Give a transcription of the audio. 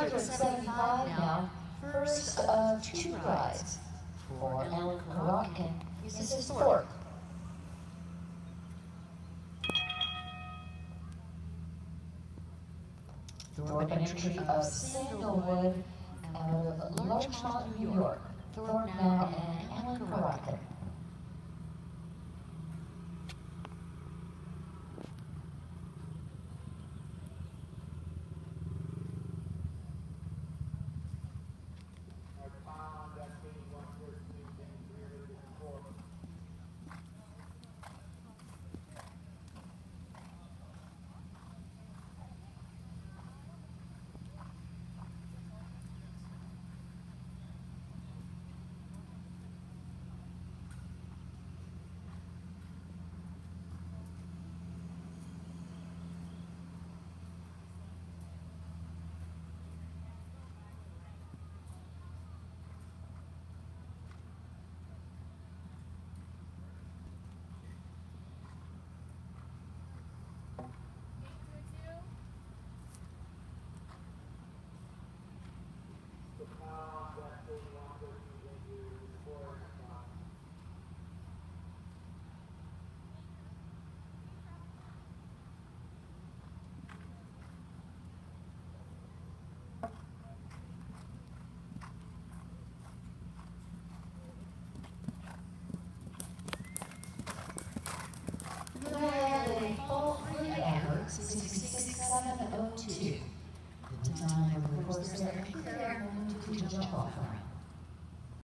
175 now, first of two rides for Ellen Karotkin, Mrs. Thorpe. Thorpe entry of Sandalwood out of Larchmont, New York. Thorpe now and Ellen Karotkin. Average 66.702. The time of the course there, clear to jump off around.